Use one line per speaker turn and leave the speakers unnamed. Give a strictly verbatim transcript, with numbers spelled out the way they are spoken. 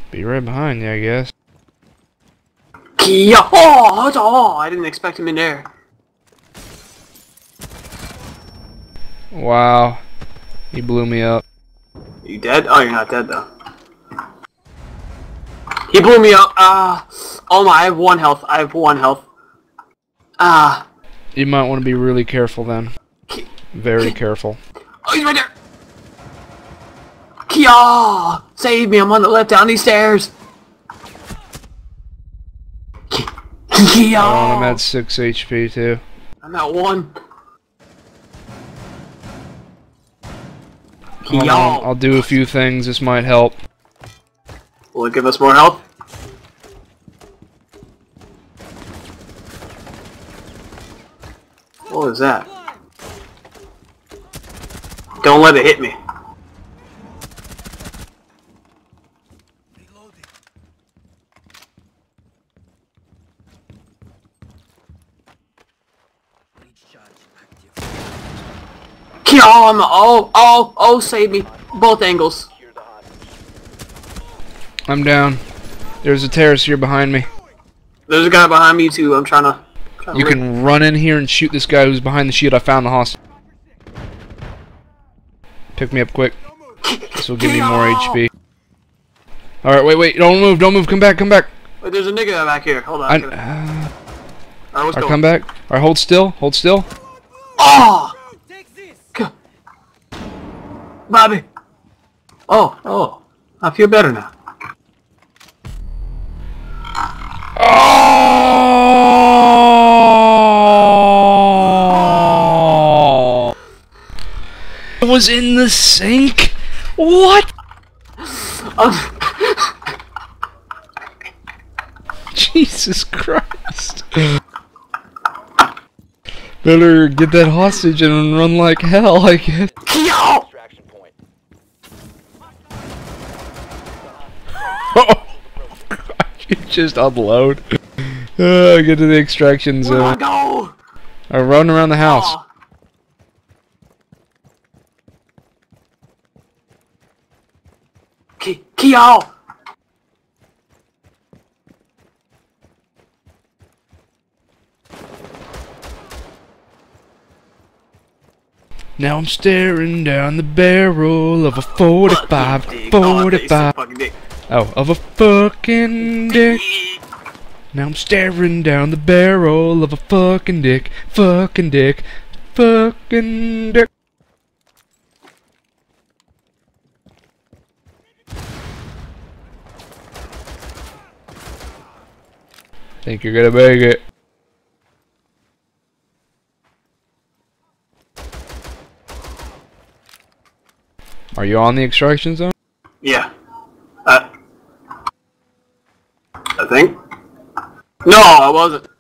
Be right behind you, I guess.
Yeah. Oh, oh, I didn't expect him in there.
Wow. He blew me up.
You dead? Oh, you're not dead though. He blew me up. Ah. Uh, oh my, I have one health. I have one health. Ah. Uh,
you might want to be really careful then. Very careful.
Oh, he's right there. Kia! Save me, I'm on the left down these stairs. Kia!
Oh, I'm at six H P too.
I'm at one.
Hold on, I'll do a few things, this might help.
Will it give us more health? What was that? Don't let it hit me. Oh, I'm, oh, oh, oh, save me. Both angles.
I'm down. There's a terrace here behind me.
There's a guy behind me too. I'm trying to... Trying
you
to
can run in here and shoot this guy who's behind the shield. I found the hostage. Pick me up quick. This will give me more H P. Alright, wait, wait. Don't move, don't move. Come back, come back.
Wait, there's a nigga back here. Hold on.
I,
uh, Alright, let's
or
go.
come back. Alright, hold still. Hold still.
Oh! Bobby! Oh, oh. I feel better now.
Oh! It was in the sink? What?
Um.
Jesus Christ. Better get that hostage and run like hell, I guess.
Yo!
Oh, God, you just unload. Uh, get to the extraction zone.
Where do I go?
I run around the house.
Oh. Ki Kyo!
Now I'm staring down the barrel of a forty-five, forty-five. Oh, of a fucking dick. Now I'm staring down the barrel of a fucking dick, fucking dick, fucking dick. Think you're gonna make it. Are you on the extraction zone?
Yeah. Uh, I think. No, I wasn't.